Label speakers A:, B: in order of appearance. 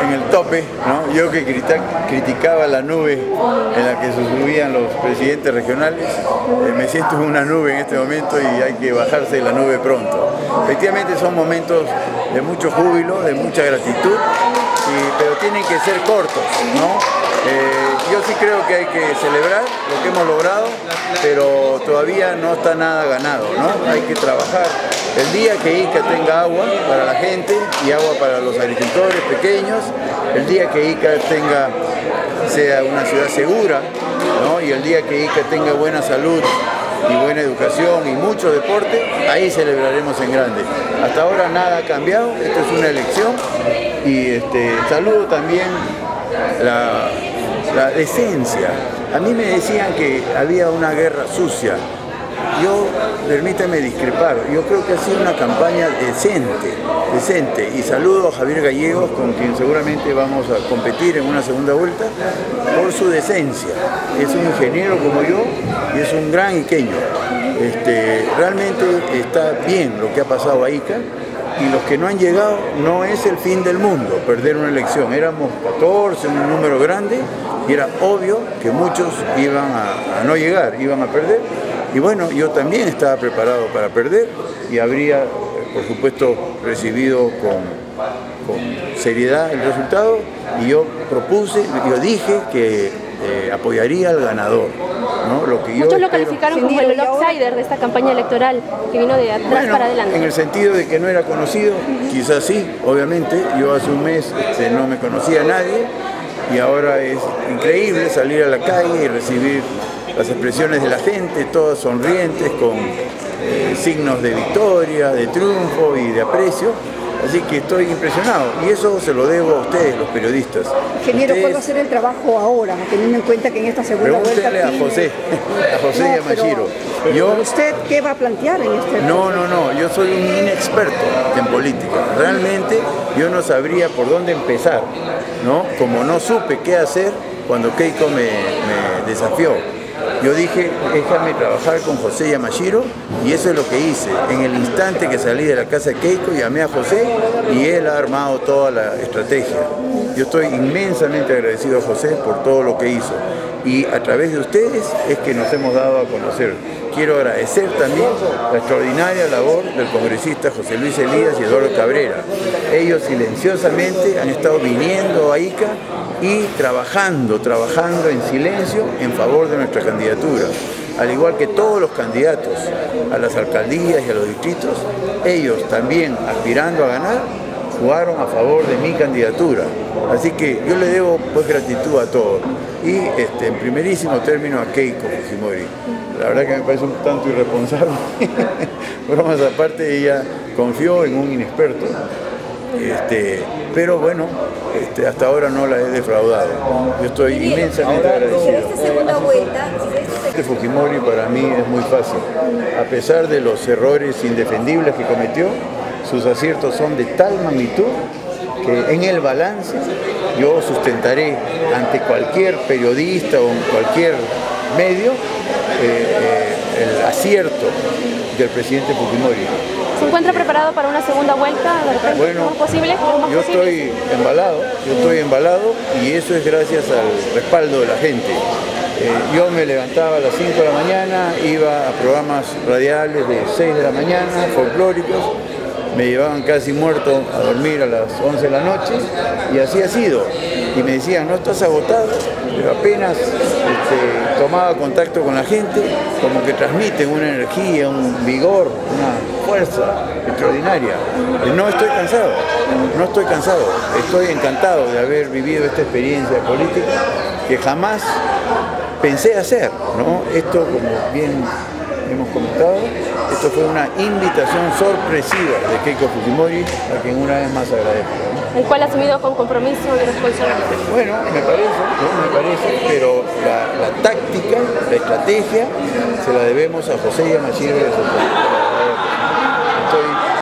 A: en el tope, ¿no? Yo que criticaba la nube en la que se subían los presidentes regionales, me siento en una nube en este momento y hay que bajarse de la nube pronto. Efectivamente son momentos de mucho júbilo, de mucha gratitud, pero tienen que ser cortos, ¿no? Yo sí creo que hay que celebrar lo que hemos logrado, pero todavía no está nada ganado, ¿no? Hay que trabajar. El día que Ica tenga agua para la gente y agua para los agricultores pequeños, el día que Ica sea una ciudad segura, ¿no? Y el día que Ica tenga buena salud y buena educación y mucho deporte, ahí celebraremos en grande. Hasta ahora nada ha cambiado, esto es una elección y saludo también la decencia. A mí me decían que había una guerra sucia. Permítame discrepar, yo creo que ha sido una campaña decente, y saludo a Javier Gallegos, con quien seguramente vamos a competir en una segunda vuelta, por su decencia. Es un ingeniero como yo y es un gran iqueño. Realmente está bien lo que ha pasado a Ica, y los que no han llegado no es el fin del mundo perder una elección. Éramos 14, un número grande, y era obvio que muchos iban a no llegar, iban a perder. Y bueno, yo también estaba preparado para perder y habría, por supuesto, recibido con seriedad el resultado, y yo dije que apoyaría al ganador, ¿no?
B: Muchos lo calificaron como el outsider de esta campaña electoral, que vino de atrás para adelante.
A: En el sentido de que no era conocido, quizás sí, obviamente. Yo hace un mes no me conocía a nadie, y ahora es increíble salir a la calle y recibir las expresiones de la gente, todas sonrientes, con signos de victoria, de triunfo y de aprecio. Así que estoy impresionado, y eso se lo debo a ustedes, los periodistas.
C: Ingeniero, ¿cuál va a ser el trabajo ahora, teniendo en cuenta que en esta segunda vuelta...
A: Pregúntenle a José Yamashiro.
C: ¿Usted qué va a plantear en este
A: No, yo soy un inexperto en política. Realmente yo no sabría por dónde empezar, ¿no? Como no supe qué hacer cuando Keiko me desafió. Yo dije, déjame trabajar con José Yamashiro, y eso es lo que hice. En el instante que salí de la casa de Keiko, llamé a José y él ha armado toda la estrategia. Yo estoy inmensamente agradecido a José por todo lo que hizo, y a través de ustedes es que nos hemos dado a conocer. Quiero agradecer también la extraordinaria labor del congresista José Luis Elías y Eduardo Cabrera. Ellos silenciosamente han estado viniendo a Ica y trabajando en silencio en favor de nuestra candidatura. Al igual que todos los candidatos a las alcaldías y a los distritos, ellos también, aspirando a ganar, jugaron a favor de mi candidatura. Así que yo le debo pues gratitud a todos. Y en primerísimo término a Keiko Fujimori. La verdad que me parece un tanto irresponsable. Bromas aparte, ella confió en un inexperto. Pero bueno, hasta ahora no la he defraudado. Yo estoy inmensamente agradecido.
D: Esta segunda vuelta,
A: Fujimori para mí es muy fácil. A pesar de los errores indefendibles que cometió, sus aciertos son de tal magnitud que en el balance yo sustentaré ante cualquier periodista o en cualquier medio el acierto del presidente Fujimori.
B: ¿Se encuentra preparado para una segunda vuelta?
A: Bueno,
B: ¿Posible?
A: yo estoy embalado, y eso es gracias al respaldo de la gente. Yo me levantaba a las 5 de la mañana, iba a programas radiales de 6 de la mañana, folclóricos, me llevaban casi muerto a dormir a las 11 de la noche, y así ha sido. Y me decían, ¿no estás agotado? Pero apenas tomaba contacto con la gente, como que transmiten una energía, un vigor, una fuerza extraordinaria. No estoy cansado, estoy encantado de haber vivido esta experiencia política que jamás pensé hacer, ¿no? Esto, como bien hemos comentado, esto fue una invitación sorpresiva de Keiko Fujimori, a quien una vez más agradezco, ¿no?
B: El cual ha asumido con compromiso y responsabilidad.
A: Bueno, me parece, pero la táctica, la estrategia, se la debemos a José Yamashiro y a su